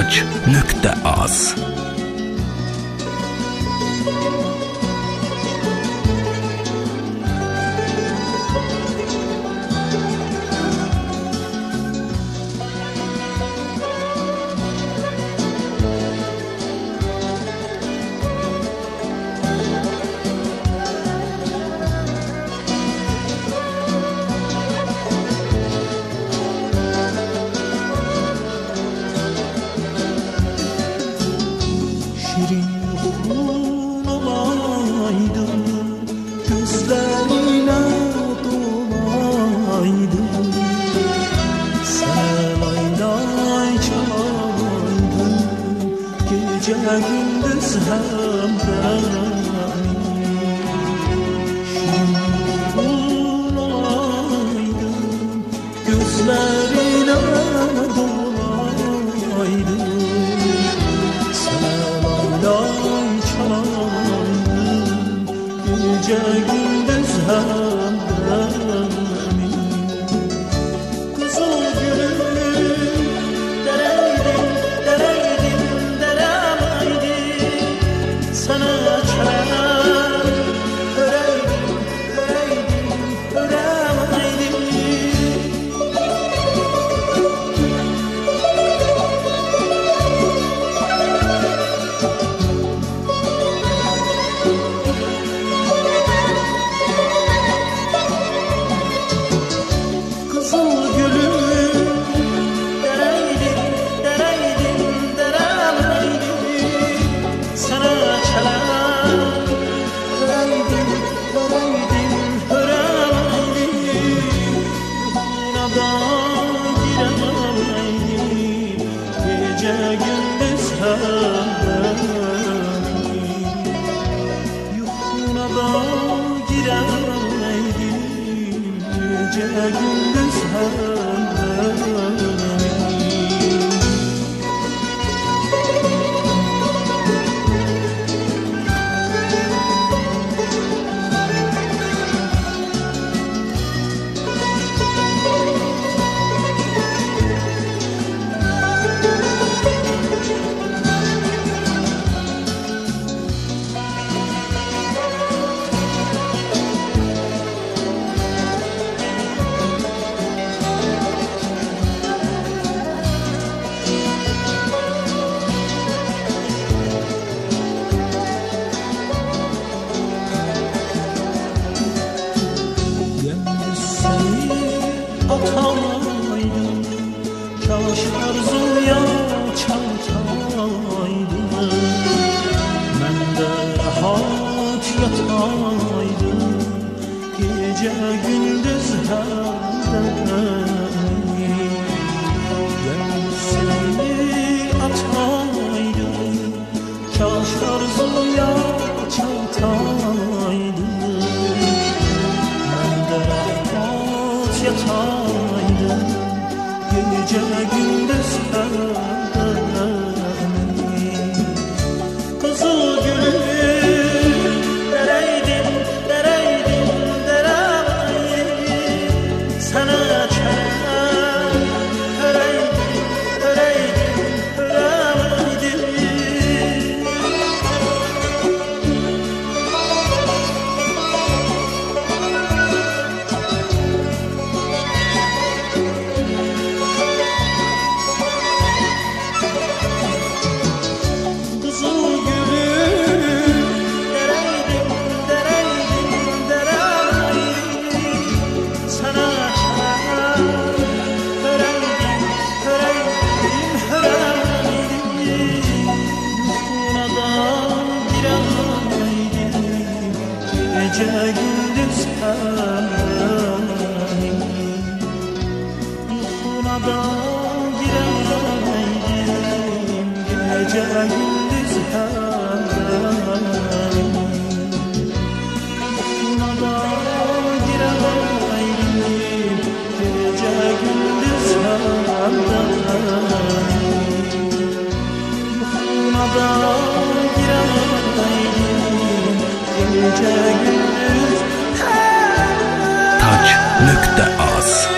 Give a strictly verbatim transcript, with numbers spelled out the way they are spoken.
tac nokta az. Şirin olaydım, gözlerine dolaydım. Sen aynay çalaydın, gece gündüz hemrenim. Şirin olaydım, gözlerine dolaydım. Gece gündüz hemrenim. Kızıl gülüm dereydim, dereydim, deremeydim. Sana çelen öreydim, öreydim, öremeydim. Gece gündüz hemrenim. Yuhuna da giremeydim, gece gündüz hemrenim. Ataydım, kaş arzuya çataydım. Ben de rahat yataydım, gece gündüz hemrenim. Ben seni ataydım, kaş arzuya çataydım. Ben de rahat yataydım, gece gündüz hemrenim. Kızıl gülüm dereydim, dereydim, deremeydim. Sana çelen öreydim, öreydim, öremeydim. Gece gündüz hemrenim. Yuhuna da giremeydim, gece gündüz hemrenim. Yuhuna da giremeydim, gece gündüz hemrenim. Yuhuna da giremeydim, gece gündüz tac nokta az.